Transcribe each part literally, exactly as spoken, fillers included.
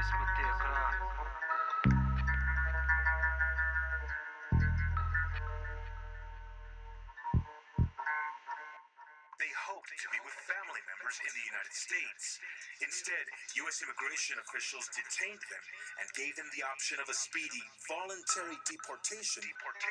They hoped to be with family members in the United States. Instead, U S immigration officials detained them and gave them the option of a speedy, voluntary deportation.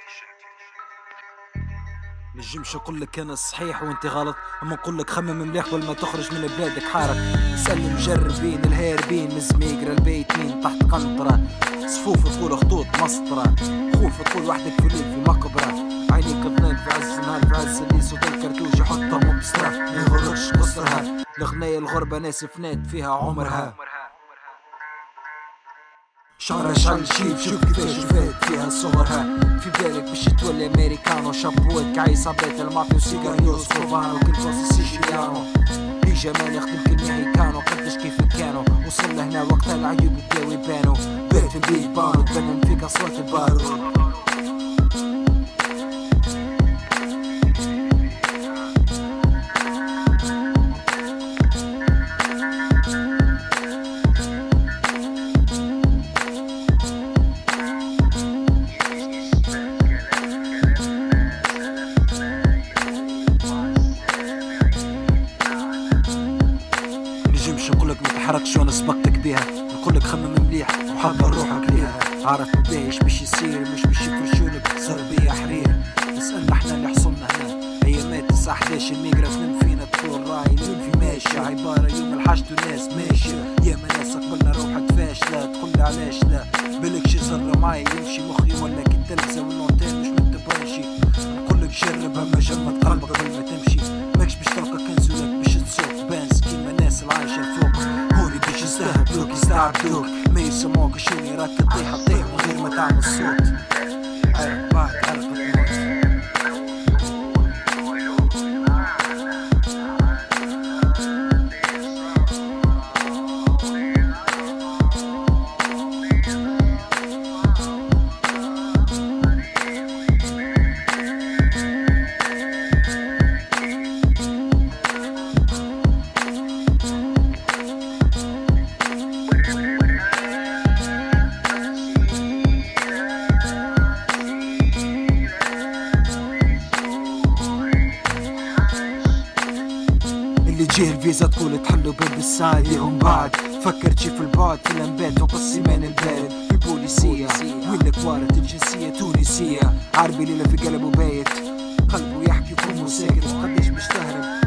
نجمش نقول لك انا صحيح وانت غلط، اما نقول لك خمم مليح قبل ما تخرج من بلادك حارك. اسال المجربين الهاربين من زميقرا البايتين تحت قنطره، صفوف تقول خطوط مسطره، خوف تقول وحدك في الليل في مقبره، عينيك ظلال في عز النهار في عز اللي صوت الكرتوش يحطها مبصره، ما يغرقش قصرها. الغنايه الغربه ناس فنات فيها عمرها، شعرها شعل شيف شوف كيفاش فات فيها صورها. في بالك باش تولي امريكانو، شابوات كعيس عبيت المافيا وسيجاريوس كوفانو، كل فوز سيشيليانو لي جمال يخدم كل ميحيكانو. قداش كيف كانوا وصل لهنا وقتها العيوب بداو يبانو، بيت في البيت بارو تبنن فيك اصوات البارود. نجمش نقولك متحركش وانا سبقتك بيها، نقولك خمم مليح وحضر روحك ليها. عارف مباهيش باش يصير مش باش يفرشولك صار بيا حرير. اسألنا احنا اللي حصلنا هنا ايامات الساعة حداش الميقرا تلم فينا تقول راي نلم في ماشي عبارة يوم الحاجة والناس ماشية. يا ما ناس قبلنا روحك فاشلة تقول علاش لا، بالكش زر معايا يمشي مخي ولا كي التلفزة والنونتين مش متبرشي. نقولك جربها ما جمد قلبك قبل ما تمشي، ماكش باش تلقى كنزولك باش تسوق بانس كيما الناس العايشة الفوق. هوني باش يستهبلوك يستعبدوك ما يسمعوك شوني راك تطيح تطيح من غير ما تعمل صوت. عرق بعد عرق تموت. اللي جيه الفيزا تقول تحلوا باب السعادة ومن بعد فكرت شي في البعد في الانبات وقص سيمان البارد. البوليسية وين الكوارت الجنسية تونسية، عربي ليلة في قلبه بايت قلبه يحكي فمه ساكت. قديش باش تهرب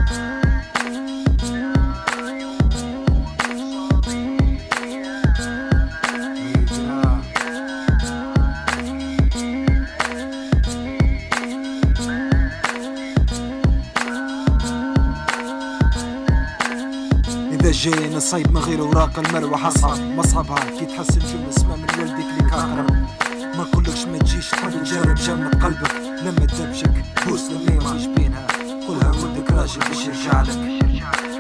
إذا جاي نصيب من غير وراق المروح أصعب مصعبها كي تحس الجملة اسمها من والدك اللي كاهرب. ما نقولكش ما تجيش تحب تجرب جمد قلبك لما تدبشك بوس لما ما بينها قولها ولدك راجل باش يرجع لك.